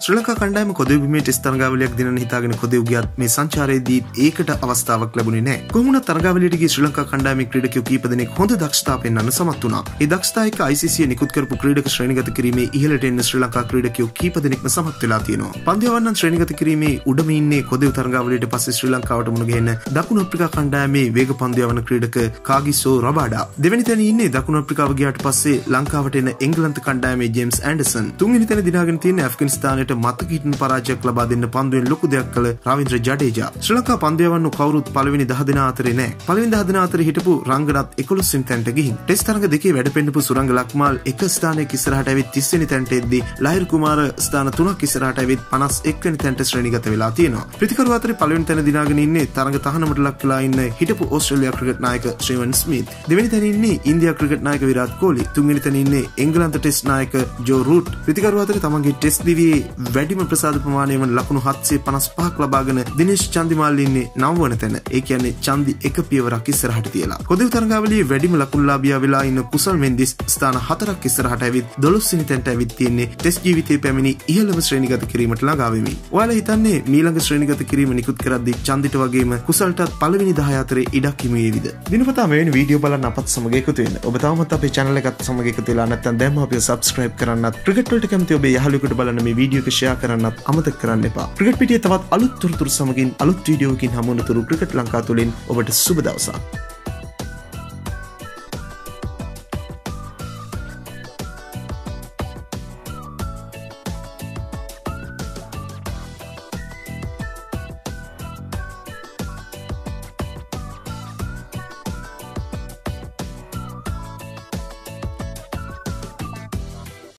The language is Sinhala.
ශ්‍රී ලංකා කණ්ඩායම කොදෙව් බිමේ ටෙස්ට් තරගාවලියක් දිනන හිතාගෙන කොදෙව් ගියත් මේ සංචාරයේදී ඒකට අවස්ථාවක් ලැබුණේ නැහැ. කොහොමුණත් තරගාවලියට ගිය ශ්‍රී ලංකා කණ්ඩායමේ ක්‍රීඩකයෝ කීප දෙනෙක් හොඳ දක්ෂතා පෙන්වන්න සමත් වුණා. ඒ දක්ෂතා එක්ක ICC නිකුත් කරපු ක්‍රීඩක ශ්‍රේණිගත කිරීමේ ඉහළට එන්න ශ්‍රී ලංකා ක්‍රීඩකයෝ කීප දෙනෙක්ම සමත් වෙලා තියෙනවා. පන්දු යවන්නන් ශ්‍රේණිගත කිරීමේ උඩම ඉන්නේ කොදෙව් තරගාවලියට පස්සේ ශ්‍රී ලංකාවට මුණ ගැහෙන දකුණු අප්‍රිකා කණ්ඩායමේ වේග පන්දු යවන ක්‍රීඩක කාගිසෝ රබාඩා. දෙවෙනි තැන ඉන්නේ දකුණු අප්‍රිකාව ගියාට පස්සේ ලංකාවට එන එංගලන්ත කණ්ඩායමේ ජේම්ස් ඇන්ඩර්සන්. තුන්වෙනි තැන දිනාගෙන තියෙන ඇෆ්ගනිස්තානයට මතක හිටින පරාජයක් ලබා දෙන්න පන්දුවෙන් ලොකු දෙයක් කළ රවීන්ද්‍ර ජඩේජා. ශ්‍රී ලංකා පන්දු යවන්නු කවුරුත් පළවෙනි 10 දෙනා අතරේ නැහැ. පළවෙනි 10 දෙනා අතරේ හිටපු රංගනත් 11 වෙනි තැනට ගිහින් ටෙස්ට් තරඟ දෙකේ වැඩ පෙන්නපු සුරංග ලක්මාල් එක ස්ථානයක ඉස්සරහට ඇවිත් 30 වෙනි තැනට එද්දී ලහිරු කුමාර ස්ථාන 3ක් ඉස්සරහට ඇවිත් 51 වෙනි තැනට ශ්‍රේණිගත වෙලා තියෙනවා. ප්‍රතිකරු අතරේ පළවෙනි තැන දිනාගෙන ඉන්නේ තරඟ තහනමට ලක් වෙලා ඉන්න හිටපු ඕස්ට්‍රේලියා ක්‍රිකට් නායක ශ්‍රීවන් ස්මිත්. දෙවෙනි තැන ඉන්නේ ඉන්දියා ක්‍රිකට් නායක විරාට් කොහ්ලි. තුන්වෙනි තැන ඉන්නේ එංගලන්ත ටෙස්ට් නායක ජෝ රූට්. ප්‍රතිකරු අතරේ තමන්ගේ ටෙස්ට් දිවියේ වැඩිම ප්‍රසාද ප්‍රමාණය වන ලකුණු 755ක් ලබාගෙන දිනේෂ් චන්දිමාල් ඉන්නේ 9 වන තැන. ඒ කියන්නේ චන්දි එක පියවරක් ඉස්සරහට තියලා. කොදෙව් තරගාවලියේ වැඩිම ලකුණුලාභියා වෙලා ඉන්න කුසල් මෙන්දිස් ස්ථාන 4ක් ඉස්සරහට ඇවිත් 12 වෙනි තැනට ඇවිත් තියෙන්නේ ටෙස්ට් ජීවිතයේ පැමිණි ඉහළම ශ්‍රේණිගත කිරීමට ළඟා වෙමින්. ඔයාලා හිතන්නේ මීළඟ ශ්‍රේණිගත කිරීම නිකුත් කරද්දී චන්දිට වගේම කුසල්ටත් පළවෙනි 10 අතරේ ඉඩක් හිමි වේවිද? දිනපතා මෙවැනි වීඩියෝ බලන්න අපත් සමග එකතු වෙන්න. ඔබ තවමත් අපේ channel එකත් සමග එකතු වෙලා නැත්නම් දැන්ම අපිව subscribe කරන්නත්, ක්‍රිකට් වලට කැමති ඔබේ යහළුවෙකුට බලන්න මේ වීඩියෝ එක share කරන්නත් අමතක කරන්න එපා. ක්‍රිකට් පිටියේ තවත් අලුත් තොරතුරු සමගින් අලුත් වීඩියෝ එකකින් හමු වන තුරු ක්‍රිකට් ලංකාව තුලින් ඔබට සුබ දවසක්.